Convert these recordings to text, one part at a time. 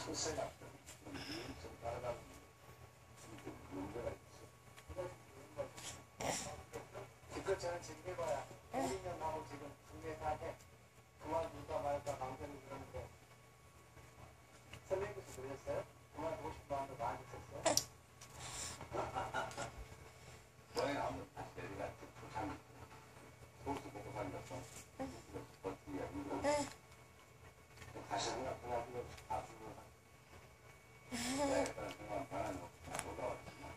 저는 즐겨봐야 5년하고 지금 국내 사태 그만둘까 말까 망설이 그러는데 선생님께서 그러셨어요? 그만두고 싶은 마음도 많이 있었어요? 너희 아무 다시 내리가 참 소스 먹고 살면서 어떻게 이야기를 다시 생각해가지고 앞으로 내가 일단 생각 반은 올라왔지만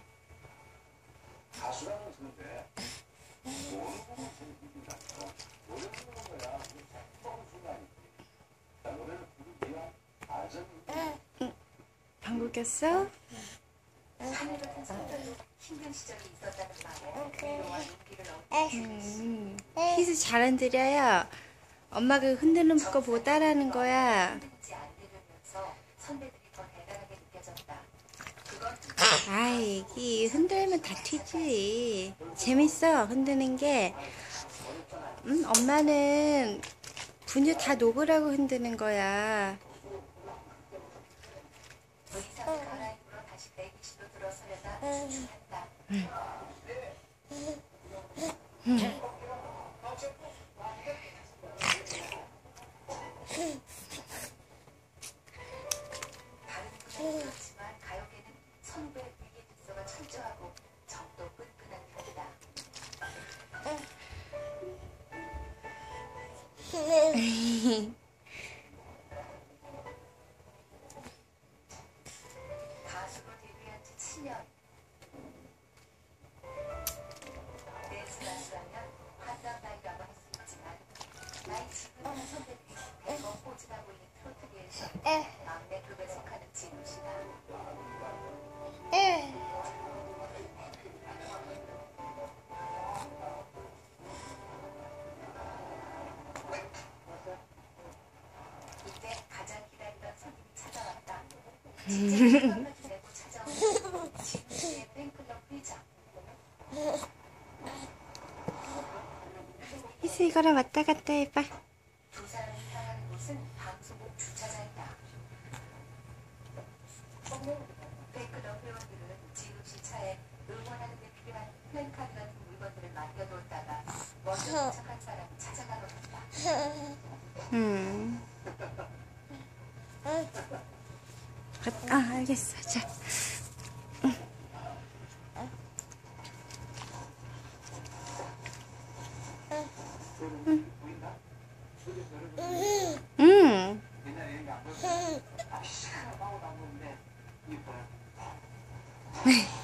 가수라는 건데 노는 거는 재밌습니다. 노래 부르는 거야 우리 작곡하는 순간이지. 노래를 부르기 위한 아전 방구 꼈어? 하늘 같은 성별로 힘든 시절이 있었다는 말에 위로와 용기를 얻고 키스 잘 흔들려요. 엄마가 흔드는 거 보고 따라하는 거야. 흔들리지 않으려면서 선배들이 더 대단하게 느껴졌다. 그건 아이, 애기 흔들면 다 튀지. 재밌어, 흔드는 게. 엄마는 분유 다 녹으라고 흔드는 거야. 의상을 갈아입으러 다시 대기실로 들어서려다 주춤했다. 다른 분야는 그렇지만 가요계는 선후배 위기 질서가 철저하고 정도 끈끈한 편이다. 가수로 데뷔한 지 7년. 댄스 가수라면 한강 나이라고 할 수 있지만 나이 지금은 선배들이 대거 포진하고 있는 트로트계에서 막내급에 속하는 진우 씨다. 이때 가장 기다리던 손님이 찾아왔다. 진짜 깜빡이 내고 찾아온 진우 씨의 팬클럽 회장. 희수 이거랑 왔다 갔다 해봐. 두 사람이 향하는 곳은 방송국 주차장이다. 팬클럽 회원들은 진우 씨 차에 응원하는 데 필요한 플랜카드 같은 물건들을 맡겨놓다가 먼저 도착한 사람이 찾아가러 간다. 알겠어. 자. 옛날에는 안 보였어요. 아, 시간을 빠고 나오는데 이뻐요.